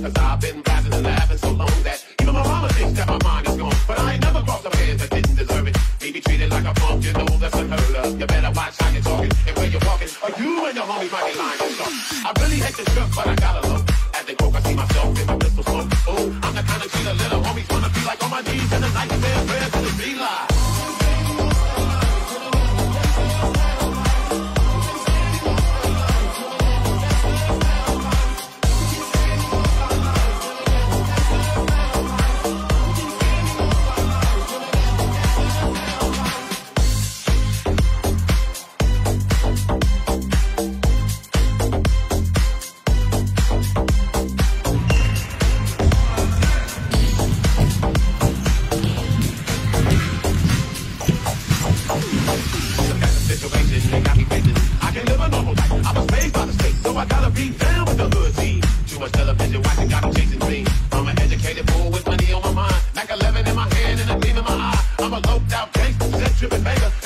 Cause I've been blasting and laughing so long that even my mama thinks that my mind is gone. But I ain't never crossed a man that didn't deserve it. Me be treated like a punk, you know that's unheard of. You better watch how you're talking and where you're walking, or you and your homies might be lying to start. I really hate this truck, but I gotta look. As they broke, I see myself in my pistol smoke. Oh, I'm the kind of cheater little homies wanna be like on my knees in the night and saying prayers to the V-Line. I gotta be down with the hood team. Too much television watching got me chasing dreams. I'm an educated fool with money on my mind. Mac 11 in my hand and a gleam in my eye. I'm a loped out gangster, set tripping banger.